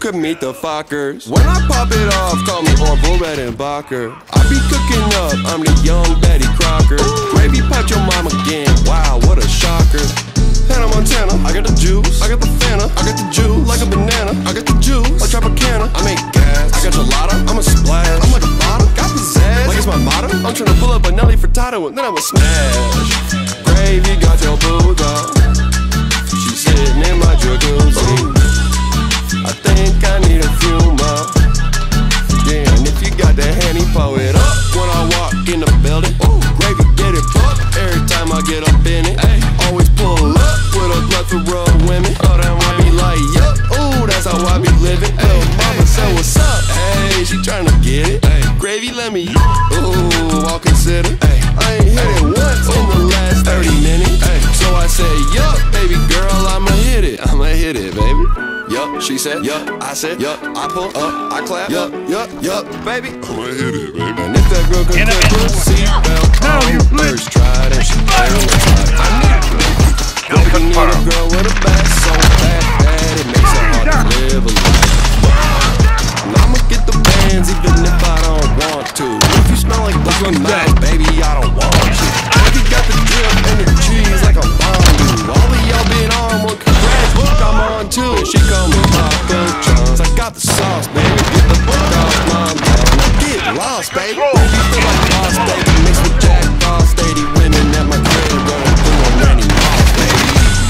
could meet the Fockers. When I pop it off, call me Orville Redenbacher. I be cooking up, I'm the young Betty Crocker. Gravy pot your mom again, wow, what a shocker. Hannah Montana, I got the juice, I got the Fanta, I got the juice, like a banana, I got the juice, like Tropicana. I make gas, I got gelato, I'm a splash, I'm like a bottle, got pizzazz, like it's my motto. I'm tryna pull up a Nelly Furtado and then I'ma smash. Gravy got your booth up, she sitting in my jacuzzi. I think I need a few more. Yeah, and if you got that handy, pull it up when I walk in the building. Ooh, Gravy get it pumped every time I get up in it. Ay, always pull up with a plethora of women. Oh, damn, I be like, yup, ooh, that's how I be living. Little mama said, what's up? Hey, she tryna get it. Ay, Gravy, let me, ooh, I'll consider. Ay, I ain't hit it once in the last 30 minutes. Ay, so I say, yup, baby girl, I'ma hit it, baby. Yup, she said, yup, I said, yup, I pull up, I clap, yup, baby, I'ma hit it, baby. And if that girl can take her seatbelt on, first try that she failed. I need it. Baby, need a girl with a back so bad it makes her hard to live a life. And I'ma get the bands even if I don't want to. If you smell like black and mouth, baby, I don't want you. Baby got the drip and the cheese like a bomb do. All of y'all been on one, congrats, look, I'm on too. And she come with Taco John's, I got the sauce, baby. Get the fuck off my man, I get lost, baby. You feel like boss, baby, mixed with Jack Frost, 80 women at my crib, going through on Randy Moss, baby.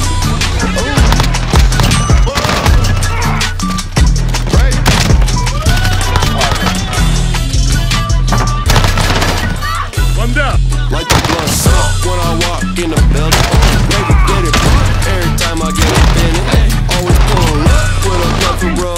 Like the blood suck when I walk in the building. Baby, get it every time I get up in it. Always pull up with a plethora